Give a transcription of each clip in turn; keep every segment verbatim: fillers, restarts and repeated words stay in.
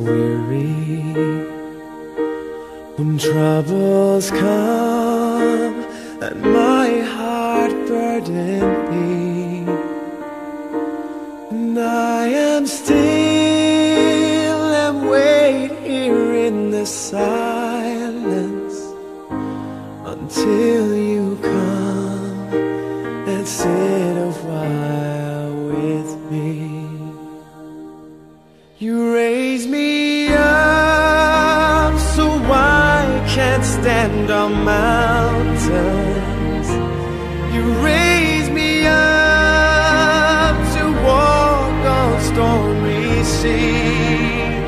weary when troubles come and my heart burden me, and I am still and wait here in the silence until you come and sit a while with me. You raise me up so I can't stand on mountains. You raise me up to walk on stormy seas.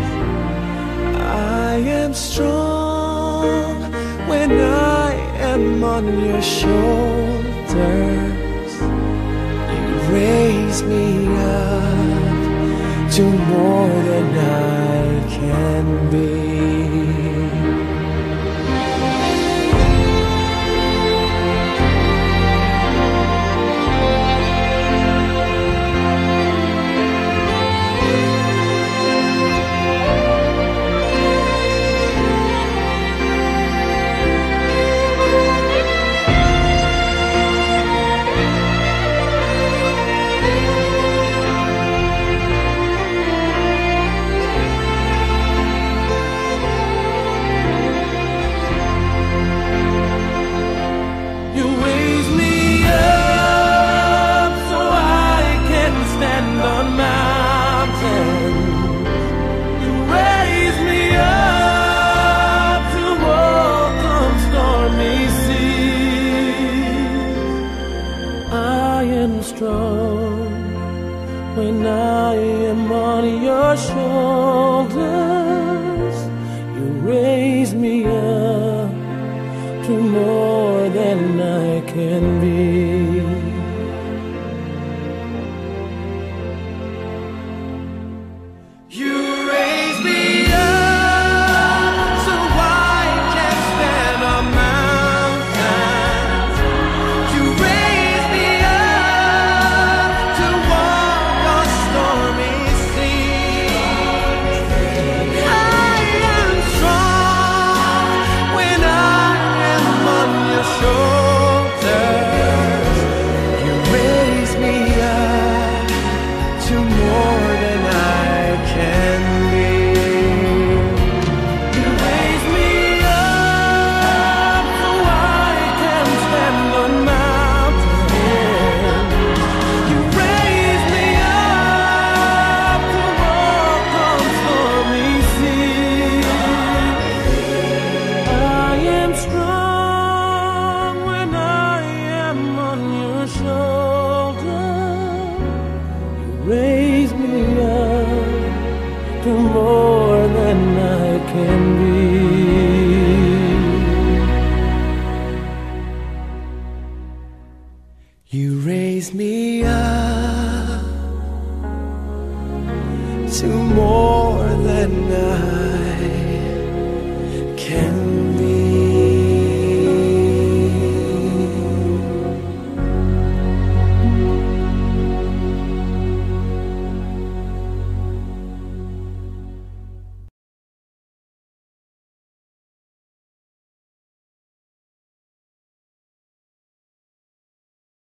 I am strong when I am on your shoulders. You raise me up to more than I can be. When I am on your shoulders, you raise me up to more than I can be. You raise me up so I can stand on mountains. You raise me up to walk on stormy seas. I am strong when I am on your shoulders. You raise me up to more than I can be. You raise me up so I can stand on mountains. You raise me up to walk on stormy seas. I am strong when I am on your shoulder. You raise me up to more than I can be.